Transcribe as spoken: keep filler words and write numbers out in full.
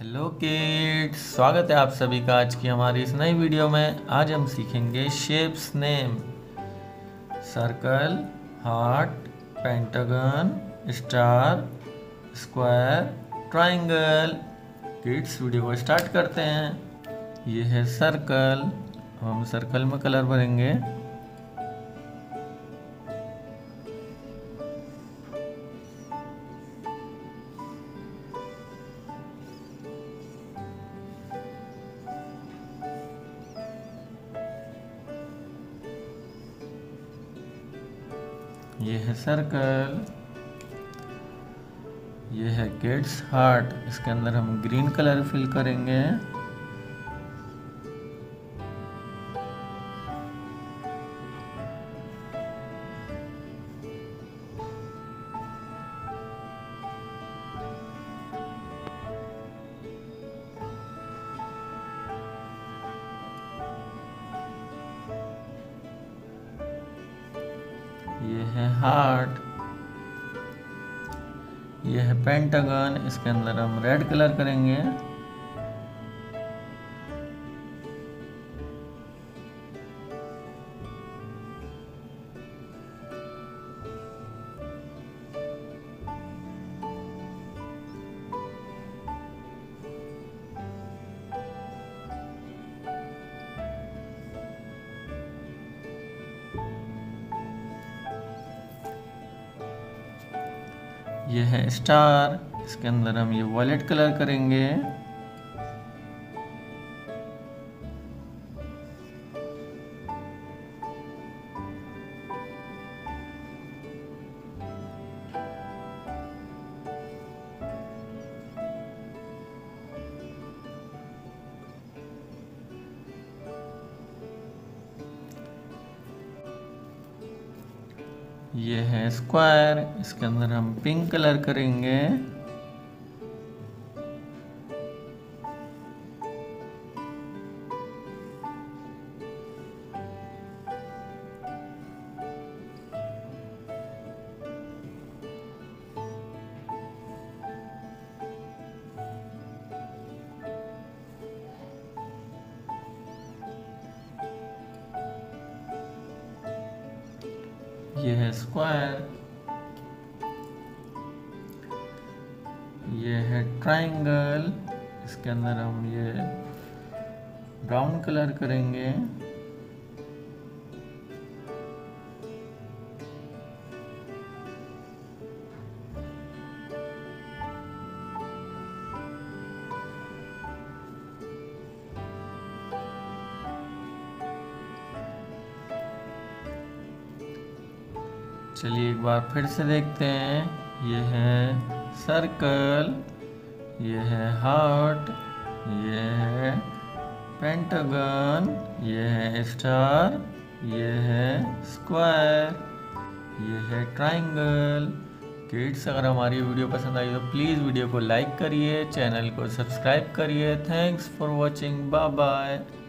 Hello kids, स्वागत है आप सभी का आज की हमारी इस नई वीडियो में। आज हम सीखेंगे shapes name. Circle, heart, pentagon, star, square, triangle. Kids, video को स्टार्ट करते हैं। ये है सर्कल। हम सर्कल में कलर भरेंगे। ये है सर्कल। ये है किड्स हार्ट। इसके अंदर हम ग्रीन कलर फिल करेंगे। ये है हार्ट। ये है पेंटागन। इसके अंदर हम रेड कलर करेंगे। ये है स्टार। इसके अंदर हम ये वॉयलेट कलर करेंगे। ये है स्क्वायर। इसके अंदर हम पिंक कलर करेंगे। ये है स्क्वायर। ये है ट्रायंगल। इसके अंदर हम ये ब्राउन कलर करेंगे। चलिए एक बार फिर से देखते हैं। ये है सर्कल। ये है हार्ट। ये है पेंटागन। ये है स्टार। ये है स्क्वायर। ये है ट्रायंगल। किड्स, अगर हमारी वीडियो पसंद आई तो प्लीज़ वीडियो को लाइक करिए, चैनल को सब्सक्राइब करिए। Thanks for watching. Bye bye.